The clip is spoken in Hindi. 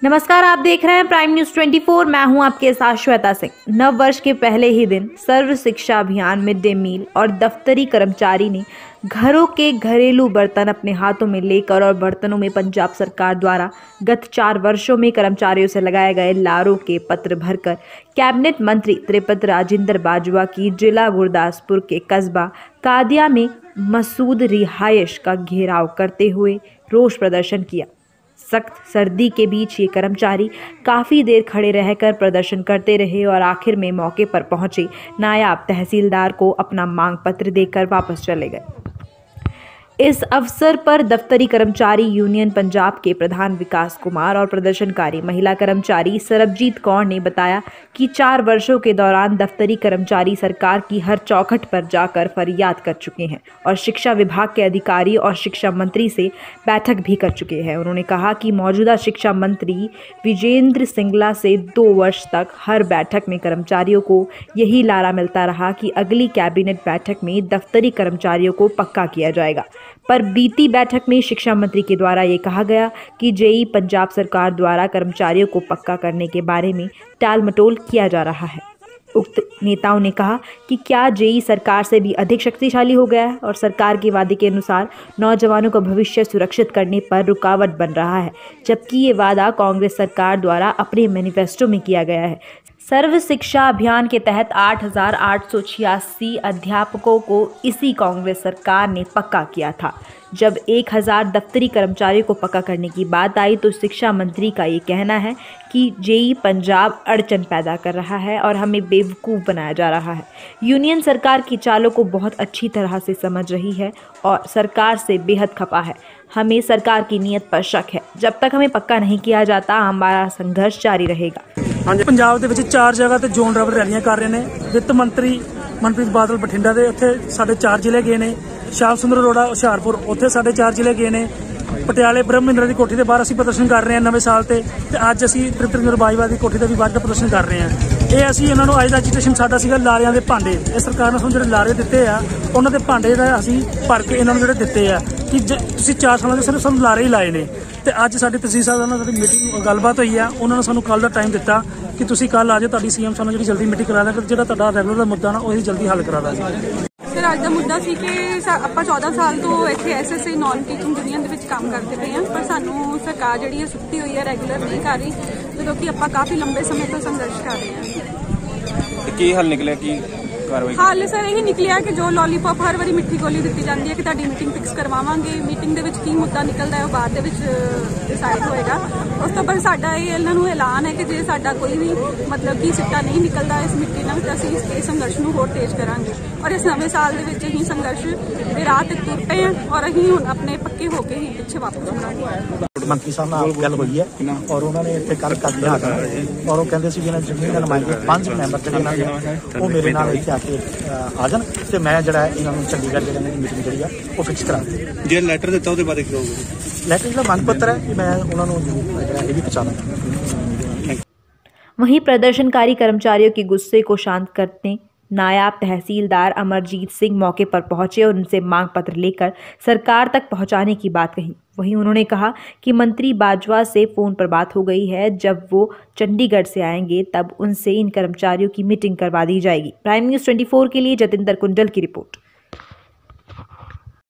नमस्कार, आप देख रहे हैं प्राइम न्यूज़ 24। मैं हूं आपके साथ श्वेता सिंह। नव वर्ष के पहले ही दिन सर्व शिक्षा अभियान, मिड डे मील और दफ्तरी कर्मचारी ने घरों के घरेलू बर्तन अपने हाथों में लेकर और बर्तनों में पंजाब सरकार द्वारा गत 4 वर्षों में कर्मचारियों से लगाए गए लारों के पत्र भरकर कैबिनेट मंत्री त्रिपत राजेंद्र बाजवा की जिला गुरदासपुर के कस्बा कादिया में मसूद रिहायश का घेराव करते हुए रोष प्रदर्शन किया। सख्त सर्दी के बीच ये कर्मचारी काफ़ी देर खड़े रहकर प्रदर्शन करते रहे और आखिर में मौके पर पहुंचे नायब तहसीलदार को अपना मांग पत्र देकर वापस चले गए। इस अवसर पर दफ्तरी कर्मचारी यूनियन पंजाब के प्रधान विकास कुमार और प्रदर्शनकारी महिला कर्मचारी सरबजीत कौर ने बताया कि 4 वर्षों के दौरान दफ्तरी कर्मचारी सरकार की हर चौखट पर जाकर फरियाद कर चुके हैं और शिक्षा विभाग के अधिकारी और शिक्षा मंत्री से बैठक भी कर चुके हैं। उन्होंने कहा कि मौजूदा शिक्षा मंत्री विजेंद्र सिंगला से 2 वर्ष तक हर बैठक में कर्मचारियों को यही लारा मिलता रहा कि अगली कैबिनेट बैठक में दफ्तरी कर्मचारियों को पक्का किया जाएगा। पर बीती बैठक में शिक्षा मंत्री के द्वारा ये कहा गया कि जेई पंजाब सरकार द्वारा कर्मचारियों को पक्का करने के बारे में टाल मटोल किया जा रहा है। उक्त नेताओं ने कहा कि क्या जेई सरकार से भी अधिक शक्तिशाली हो गया है और सरकार के वादे के अनुसार नौजवानों का भविष्य सुरक्षित करने पर रुकावट बन रहा है, जबकि ये वादा कांग्रेस सरकार द्वारा अपने मैनिफेस्टो में किया गया है। सर्व शिक्षा अभियान के तहत 8,886 अध्यापकों को इसी कांग्रेस सरकार ने पक्का किया था। जब 1,000 दफ्तरी कर्मचारियों को पक्का करने की बात आई तो शिक्षा मंत्री का ये कहना है कि जेई पंजाब अड़चन पैदा कर रहा है और हमें बेवकूफ़ बनाया जा रहा है। यूनियन सरकार की चालों को बहुत अच्छी तरह से समझ रही है और सरकार से बेहद खफा है। हमें सरकार की नीयत पर शक है। जब तक हमें पक्का नहीं किया जाता, हमारा संघर्ष जारी रहेगा। हाँ जी, पंजाब ਦੇ ਵਿੱਚ 4 जगह ਤੇ ਜ਼ੋਨ ਲੈਵਲ ਰੈਲੀਆਂ ਕਰ ਰਹੇ ਨੇ। ਵਿੱਤ ਮੰਤਰੀ ਮਨਪ੍ਰੀਤ ਬਾਦਲ ਬਠਿੰਡਾ ਦੇ ਉੱਥੇ ਸਾਡੇ 4 ਜ਼ਿਲ੍ਹੇ ਗਏ ਨੇ। ਸ਼ਾਮ ਸੁੰਦਰ ਅਰੋੜਾ ਹੁਸ਼ਿਆਰਪੁਰ ਉੱਥੇ ਸਾਡੇ 4 ਜ਼ਿਲ੍ਹੇ ਗਏ ਨੇ। ਪਟਿਆਲੇ ਬ੍ਰਹਮਿੰਦਰ ਦੀ ਕੋਠੀ ਦੇ ਬਾਹਰ ਅਸੀਂ ਪ੍ਰਦਰਸ਼ਨ ਕਰ ਰਹੇ ਹਾਂ ਨਵੇਂ ਸਾਲ ਤੇ ਅੱਜ ਅਸੀਂ ਤ੍ਰਿਪਤ ਬਾਜਵਾ ਦੀ ਕੋਠੀ ਦੇ ਵੀ ਬਾਹਰ ਪ੍ਰਦਰਸ਼ਨ ਕਰ ਰਹੇ ਹਾਂ। ਇਹ ਅਸੀਂ ਇਹਨਾਂ ਨੂੰ ਅੱਜ ਦਾ ਐਜੀਟੇਸ਼ਨ ਸਾਡਾ ਸੀਗਾ ਲਾਰਿਆਂ ਦੇ ਭਾਂਡੇ। ਇਹ ਸਰਕਾਰ ਨੇ ਸਾਨੂੰ ਜਿਹੜੇ ਲਾਰੇ ਦਿੱਤੇ ਆ ਉਹਨਾਂ ਦੇ ਭਾਂਡੇ ਦਾ ਅਸੀਂ ਭਰ ਕੇ ਇਹਨਾਂ ਨੂੰ ਜਿਹੜੇ ਦਿੱਤੇ ਆ ਕਿ ਤੁਸੀਂ 4 ਸਾਲਾਂ ਦੇ ਸਿਰਫ ਸਾਨੂੰ ਲਾਰੇ ਹੀ ਲਾਏ ਨੇ। ਤੇ ਅੱਜ ਸਾਡੀ ਤਹਿਸੀਲ ਸਾਹਿਬ ਨਾਲ ਸਾਡੀ ਮੀਟਿੰਗ ਗੱਲਬਾਤ ਹੋਈ ਆ। ਉਹਨਾਂ ਨੇ ਸਾਨੂੰ ਕੱਲ ਦਾ ਟਾਈਮ ਦਿੱਤਾ ਕਿ ਤੁਸੀਂ ਕੱਲ ਆ ਜਾਓ, ਤੁਹਾਡੀ ਸੀਐਮ ਸਾਨੂੰ ਜਿਹੜੀ ਜਲਦੀ ਮੀਟਿੰਗ ਕਰਾ ਦਾਂਗੇ, ਜਿਹੜਾ ਤੁਹਾਡਾ ਰੈਗੂਲਰ ਦਾ ਮੁੱਦਾ ਨਾ ਉਹ ਅਸੀਂ ਜਲਦੀ ਹੱਲ ਕਰਾ ਦਾਂਗੇ। ਸਰ, ਅੱਜ ਦਾ ਮੁੱਦਾ ਸੀ ਕਿ ਆਪਾਂ 14 ਸਾਲ ਤੋਂ ਇੱਥੇ ਐਸਐਸਏ ਨੌਨ ਟੀਚਿੰਗ ਯੂਨੀਅਨ ਦੇ ਵਿੱਚ ਕੰਮ ਕਰਦੇ ਪਏ ਹਾਂ, ਪਰ ਸਾਨੂੰ ਸਰਕਾਰ ਜਿਹੜੀ ਹੈ ਸੁੱਤੀ ਹੋਈ ਹੈ, ਰੈਗੂਲਰ ਨਹੀਂ ਕਰ ਰਹੀ, ਜਦੋਂ ਕਿ ਆਪਾਂ ਕਾਫੀ ਲੰਬੇ ਸਮੇਂ ਤੋਂ ਸੰਘਰਸ਼ ਕਰ ਰਹੇ ਹਾਂ। ਕੀ ਹੱਲ ਨਿਕਲਿਆ? ਕੀ ਕਾਰਵਾਈ? ਹਾਲ ਸਰ ਇਹੀ ਨਿਕਲਿਆ ਕਿ ਜੋ ਲੋਲੀਪੌਪ ਹਰ ਵਾਰੀ ਮਿੱਠੀ ਗੋਲੀ ਦਿੱਤੀ ਜਾਂਦੀ ਹੈ ਕਿ ਤੁਹਾਡੀ ਮੀਟਿੰਗ ਫਿਕਸ ਕਰਵਾਵਾਂਗੇ, ਮੀਟਿੰਗ ਦੇ ਵਿੱਚ ਕੀ ਮੁੱਦਾ ਨਿਕਲਦਾ ਹੈ ਉਹ ਬਾਅਦ ਦੇ ਵਿੱਚ ਡਿਸਾਈਡ ਹੋਏਗਾ। ਉਸ ਤੋਂ ਬਾਅਦ ਸਾਡਾ ਇਹਨਾਂ ਨੂੰ ਐਲਾਨ ਹੈ ਕਿ ਜੇ ਸਾਡਾ ਕੋਈ ਵੀ ਮਤਲਬ ਕਿ ਸਿੱਟਾ ਨਹੀਂ ਨਿਕਲਦਾ ਇਸ ਮੀਟਿੰਗ ਨਾਲ ਤਾਂ ਅਸੀਂ ਇਸ ਸੰਘਰਸ਼ ਨੂੰ ਹੋਰ ਤੇਜ਼ ਕਰਾਂਗੇ ਔਰ ਇਸ ਨਵੇਂ ਸਾਲ ਦੇ ਵਿੱਚ ਅਸੀਂ ਸੰਘਰਸ਼ ਦੇ ਰਾਹ ਤੇ ਤੁਰ ਪਏ ਹਾਂ ਔਰ ਅਸੀਂ ਹੁਣ ਆਪਣੇ ਪੱਕੇ ਹੋ ਕੇ ਹੀ ਪਿੱਛੇ ਵਾਪਸ ਮੁੜਾਂਗੇ। ਮੰਤਰੀ ਸਾਹਿਬ ਨਾਲ ਗੱਲ ਹੋਈ ਹੈ ਔਰ ਉਹਨਾਂ ਨੇ ਇੱਥੇ ਕੱਲ੍ਹ ਕਰ ਲਿਆ ਔਰ ਉਹ ਕਹਿੰਦੇ ਸੀ ਜਿਹਨਾਂ ਜ਼ਮੀਨ ਦਾ ਨੁਮਾਇੰਦੇ 5 ਮੈਂਬਰ ਜਿਹੜੇ ਇਹਨਾਂ ਦੇ ਉਹ ਮੇਰੇ ਨਾਲ ਇੱਥੇ ਆ ਕੇ ਆ ਜਾਣ ਤੇ ਮੈਂ ਜਿਹੜਾ ਇਹਨਾਂ ਨੂੰ ਚੰਡੀਗੜ੍ਹ ਜਿਹੜੇ ਮੇਰੀ ਮੀਟਿੰਗ ਜਿਹੜੀ ਆ ਉਹ ਫਿਕਸ ਕਰਾ ਦਿੱਤੀ। ਜੇ ਲੈਟਰ ਦਿੱਤਾ ਉਹਦੇ ਬਾਰੇ ਕੀ ਕਹੋਗੇ? ਲੈਟਰ ਜਿਹੜਾ ਮੰਗ ਪੱਤਰ ਹੈ ਕਿ ਮੈਂ ਉਹਨਾਂ ਨੂੰ ਜਿਹੜਾ ਇਹ ਵੀ ਪਹੁੰਚਾਉਣਾ। वहीं प्रदर्शनकारी कर्मचारियों के गुस्से को शांत करने नायब तहसीलदार अमरजीत सिंह मौके पर पहुंचे और उनसे मांग पत्र लेकर सरकार तक पहुंचाने की बात कही। वहीं उन्होंने कहा कि मंत्री बाजवा से फ़ोन पर बात हो गई है, जब वो चंडीगढ़ से आएंगे तब उनसे इन कर्मचारियों की मीटिंग करवा दी जाएगी। प्राइम न्यूज़ 24 के लिए जतिंदर कुंडल की रिपोर्ट।